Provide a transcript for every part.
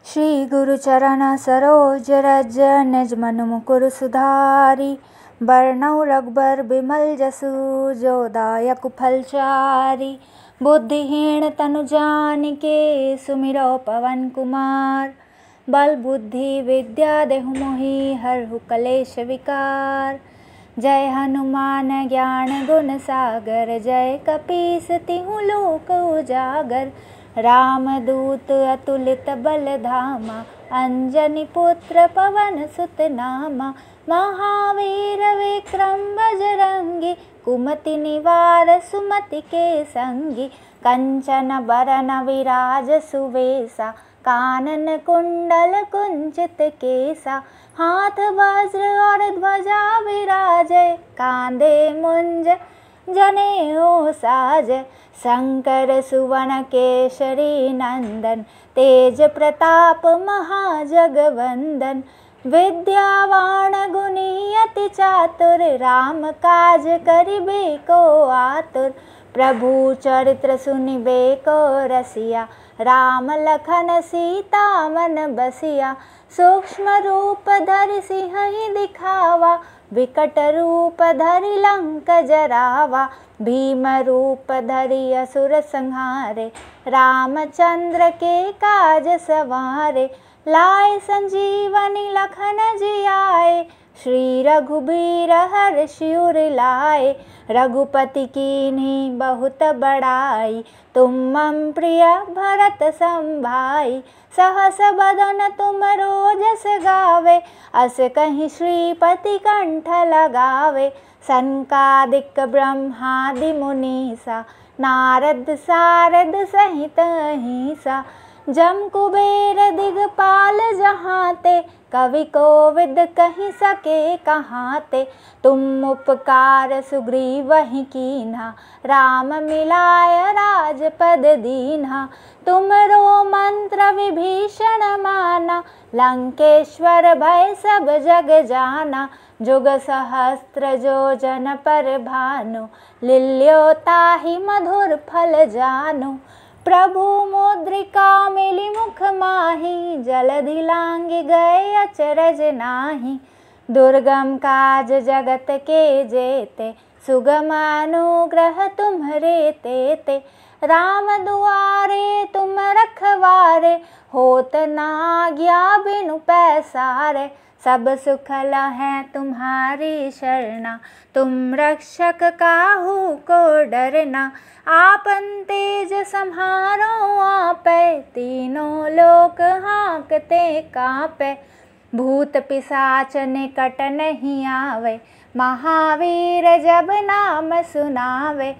श्री गुरु चरण सरोज रज निज मन मुकुर सुधारी। बरनउँ रघुबर बिमल जसु जो दायक फलचारी। बुद्धिहीन तनु जानिके सुमिरौ पवन कुमार। बल बुद्धि विद्या देहु मोहि हरहु कलेश विकार। जय हनुमान ज्ञान गुण सागर जय कपीस तिहुँ लोक उजागर। रामदूत अतुलित बल धामा अंजनी पुत्र पवन सुत नामा। महावीर विक्रम बजरंगी कुमति निवार सुमति के संगी। कंचन बरन विराज सुवेसा कानन कुंडल कुंचित केसा। हाथ वज्र और ध्वजा विराजय कांधे मुंज जनेऊ साजय। शंकर सुवन केसरी नंदन तेज प्रताप महाजगवंदन। विद्यावान गुणी अति चातुर राम काज करिबे को आतुर। प्रभु चरित्र सुनिबे को रसिया राम लखन सीता मन बसिया। सूक्ष्म रूप धरि सिंहि दिखावा विकट रूप धरि लंक जरावा। भीम रूप धरि असुर संहारे रामचंद्र के काज सवारे। लाए संजीवनी लखन जियाए श्री रघुबीर हर्षि उर लाए। रघुपति कीन्ही बहुत बड़ाई तुम मम प्रिय भरत सम भाई। सहस बदन तुम रोजस गावे अस कहीं श्रीपति कंठ लगावे। सनकादिक ब्रह्मादि मुनीसा नारद सारद सहित अहिंसा। जम कुबेर दिगपाल जहाते कवि कोविद कहि सके कहाते। तुम उपकार सुग्रीवहि कीन्हा राम मिलाय राजपद दीन्हा। तुमरो मंत्र विभीषण माना लंकेश्वर भय सब जग जाना। जुग सहस्त्र जो जन पर भानु लील्यो ताहि मधुर फल जानु। प्रभु मुद्रिका मिली मुख माहि जलधि लांघि गए अचरज नाही। दुर्गम काज जगत के जेते सुगम अनुग्रह तुम्हरे तेते। राम दुआरे तुम रखवारे होत न आज्ञा बिनु पैसारे। सब सुख लहै तुम्हारी शरणा तुम रक्षक काहू को डरना। आपन तेज सम्हारो आपै तीनों लोक हाँकते काँपै। भूत पिशाच निकट नहीं आवे महावीर जब नाम सुनावे।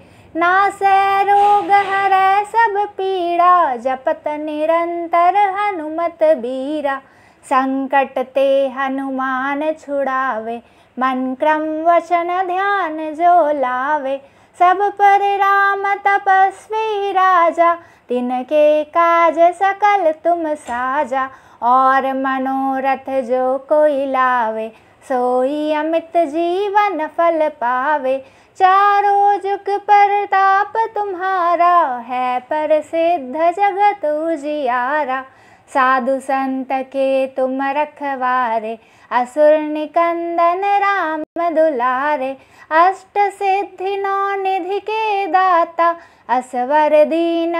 नासै रोग हरै सब पीड़ा जपत निरंतर हनुमत बीरा। संकट ते हनुमान छुड़ावे मन क्रम वचन ध्यान जो लावे। सब पर राम तपस्वी राजा तिनके काज सकल तुम साजा। और मनोरथ जो कोई लावे सोई अमित जीवन फल पावे। चारों जुग परताप तुम्हारा है प्रसिद्ध जगत उजियारा। साधु संत के तुम रखवारे असुर निकंदन राम दुलारे। अष्ट सिद्धि नौ निधि के दाता असवर दीन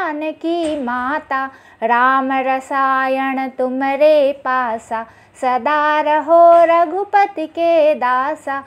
जानकी माता। राम रसायन तुमरे पासा सदा रहो रघुपति के दासा।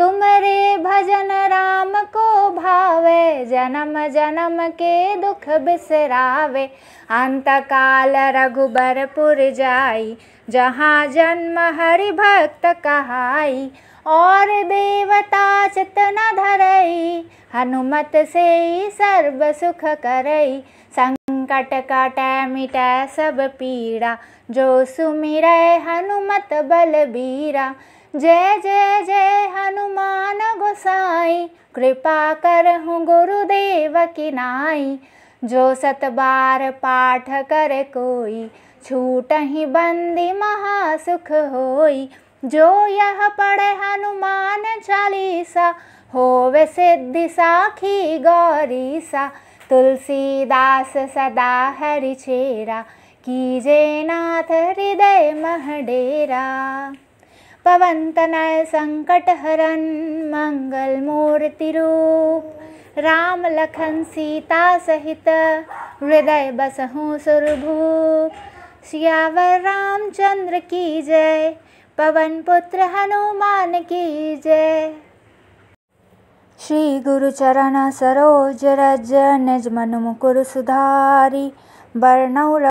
तुमरे भजन राम को भावे जन्म जन्म के दुख बिसरावे। अंत काल रघुबरपुर जाई जहाँ जन्म हरि भक्त कहाई। और देवता चित न धरई हनुमत से सर्व सुख करई। संकट कटै मिटै सब पीड़ा जो सुमिरै हनुमत बलबीरा। जय जय जय हनुमान गोसाई कृपा करहु गुरुदेव की नाई। जो सत बार पाठ करे कोई छूटहि बंदी महासुख होई। जो यह पढ़े हनुमान चालीसा होवे सिद्धि साखी गौरीसा। तुलसीदास सदा हरि चेरा कीजे नाथ हृदय मह डेरा। पवन तनय संकट हरन मंगल मूर्ति रूप। राम लखन सीता सहित हृदय बसहु सुरभूप। सियावर रामचंद्र की जय, पवन पुत्र हनुमान की जय। श्री गुरु चरण सरोज रज निज मन मुकुर सुधारी। बरनउँ